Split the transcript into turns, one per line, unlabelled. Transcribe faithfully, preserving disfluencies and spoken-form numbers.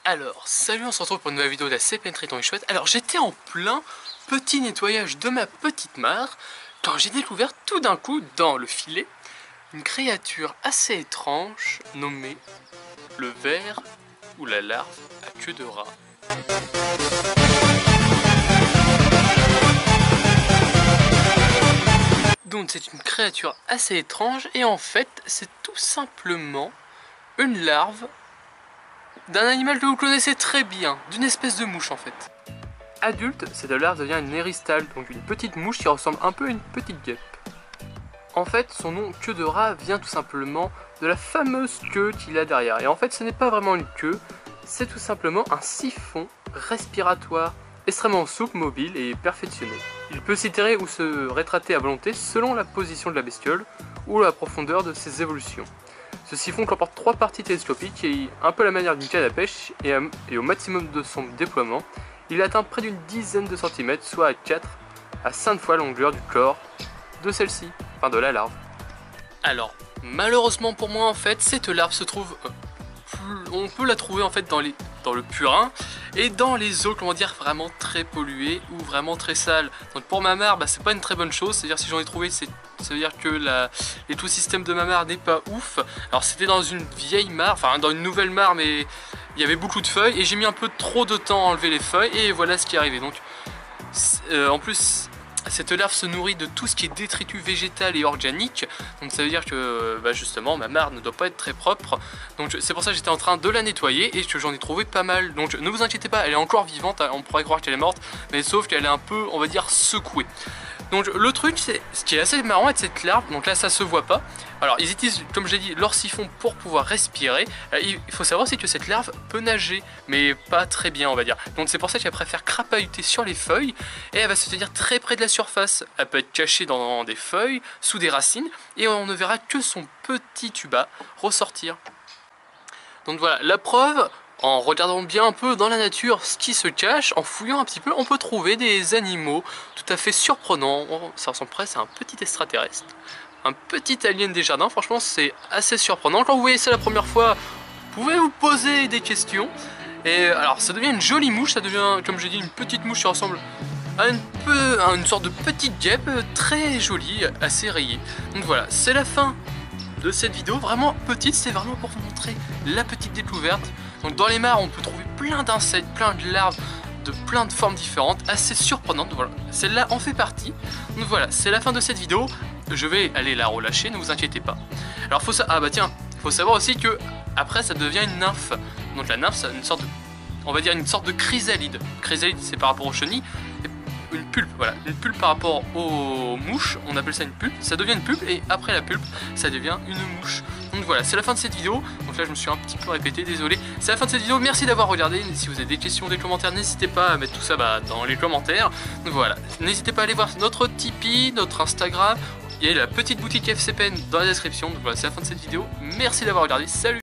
Alors, salut, on se retrouve pour une nouvelle vidéo de la C P N Triton et Chouette. Alors, j'étais en plein petit nettoyage de ma petite mare quand j'ai découvert tout d'un coup, dans le filet, une créature assez étrange nommée le ver ou la larve à queue de rat. Donc, c'est une créature assez étrange et en fait, c'est tout simplement une larve d'un animal que vous connaissez très bien, d'une espèce de mouche en fait. Adulte, cette larve devient une éristale, donc une petite mouche qui ressemble un peu à une petite guêpe. En fait, son nom queue de rat vient tout simplement de la fameuse queue qu'il a derrière. Et en fait, ce n'est pas vraiment une queue, c'est tout simplement un siphon respiratoire extrêmement souple, mobile et perfectionné. Il peut s'étirer ou se rétracter à volonté selon la position de la bestiole ou la profondeur de ses évolutions. Ce siphon comporte trois parties télescopiques et, un peu à la manière d'une canne à pêche, et, à, et au maximum de son déploiement, il atteint près d'une dizaine de centimètres, soit à quatre à cinq fois la longueur du corps de celle-ci, enfin de la larve. Alors, malheureusement pour moi en fait, cette larve se trouve, euh, on peut la trouver en fait dans, les, dans le purin et dans les eaux, comment dire, vraiment très polluées ou vraiment très sales. Donc pour ma mare, bah, c'est pas une très bonne chose, c'est-à-dire si j'en ai trouvé, c'est ça veut dire que l'écosystème de ma mare n'est pas ouf. Alors c'était dans une vieille mare, enfin dans une nouvelle mare, mais il y avait beaucoup de feuilles et j'ai mis un peu trop de temps à enlever les feuilles et voilà ce qui est arrivé. Donc euh, en plus, cette larve se nourrit de tout ce qui est détritus végétal et organique. Donc ça veut dire que bah justement ma mare ne doit pas être très propre. Donc c'est pour ça que j'étais en train de la nettoyer et que j'en ai trouvé pas mal. Donc ne vous inquiétez pas, elle est encore vivante, on pourrait croire qu'elle est morte, mais sauf qu'elle est un peu, on va dire, secouée. Donc le truc, c'est ce qui est assez marrant avec cette larve, donc là ça se voit pas. Alors ils utilisent, comme j'ai dit, leur siphon pour pouvoir respirer. Il faut savoir aussi que cette larve peut nager, mais pas très bien on va dire. Donc c'est pour ça qu'elle préfère crapahuter sur les feuilles et elle va se tenir très près de la surface. Elle peut être cachée dans des feuilles, sous des racines, et on ne verra que son petit tuba ressortir. Donc voilà, la preuve, en regardant bien un peu dans la nature ce qui se cache, en fouillant un petit peu, on peut trouver des animaux tout à fait surprenants. Ça ressemble presque à un petit extraterrestre, un petit alien des jardins. Franchement, c'est assez surprenant. Quand vous voyez ça la première fois, vous pouvez vous poser des questions. Et alors, ça devient une jolie mouche, ça devient, comme j'ai dit, une petite mouche qui ressemble à une, peu, à une sorte de petite guêpe, très jolie, assez rayée. Donc voilà, c'est la fin de cette vidéo, vraiment petite, c'est vraiment pour vous montrer la petite découverte. Donc dans les mares, on peut trouver plein d'insectes, plein de larves, de plein de formes différentes, assez surprenantes. Voilà, celle-là en fait partie. Donc voilà, c'est la fin de cette vidéo. Je vais aller la relâcher, ne vous inquiétez pas. Alors faut ça, ah bah tiens, faut savoir aussi que après ça devient une nymphe. Donc la nymphe, c'est une sorte de, on va dire une sorte de chrysalide. Chrysalide, c'est par rapport aux chenilles. Une pulpe, voilà, une pulpe par rapport aux mouches, on appelle ça une pulpe, ça devient une pulpe et après la pulpe, ça devient une mouche. Donc voilà, c'est la fin de cette vidéo. Donc là je me suis un petit peu répété, désolé. C'est la fin de cette vidéo, merci d'avoir regardé. Si vous avez des questions, des commentaires, n'hésitez pas à mettre tout ça bah, dans les commentaires. Donc voilà, n'hésitez pas à aller voir notre Tipeee, notre Instagram. Il y a la petite boutique F C P N dans la description. Donc voilà, c'est la fin de cette vidéo. Merci d'avoir regardé, salut.